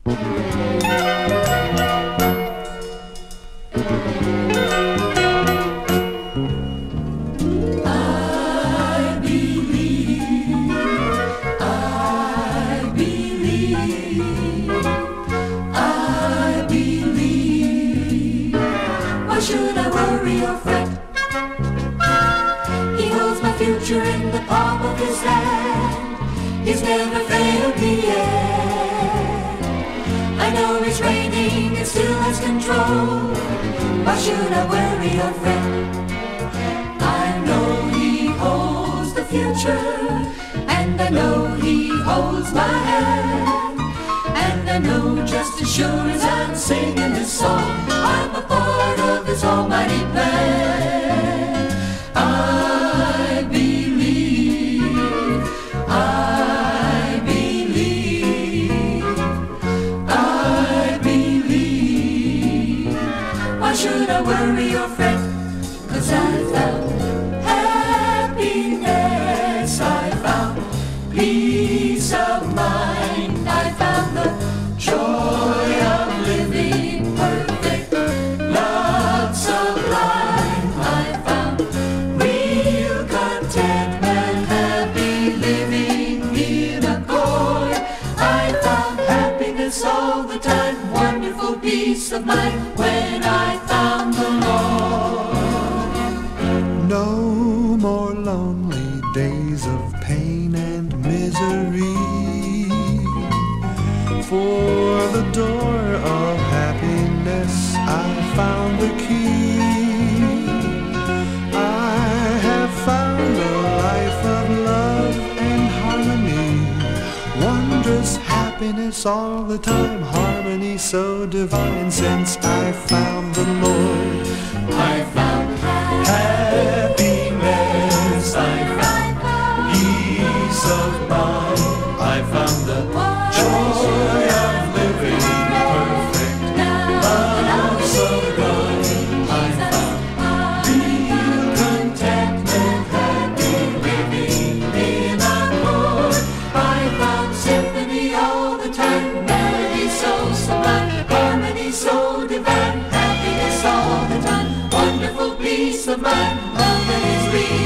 In the palm of his hand, he's never failed me yet. I know it's raining and still has control. Why should I worry or fret? I know he holds the future, and I know he holds my hand. And I know just as sure as I'm singing this song, I'm a part of his almighty plan. I believe, I believe, I believe. Why should I worry or fret? 'Cause I found happiness, I found peace of mind, I found the joy of living perfect, love sublime. I found real contentment, happy living in accord. I found happiness all the time, wonderful peace of mind when I found the Lord. No more lonely days of pain and misery. For the door of happiness I found the key. I have found a life of love and harmony, wondrous happiness all the time, harmony so divine since I found the Lord. I found happiness, I found peace of mind, I found the joy of living perfect, love so good. I found real contentment, happy living in accord. I found symphony all the time, melody so sublime, harmony so divine, happiness all the time, wonderful peace of mind, love that is real.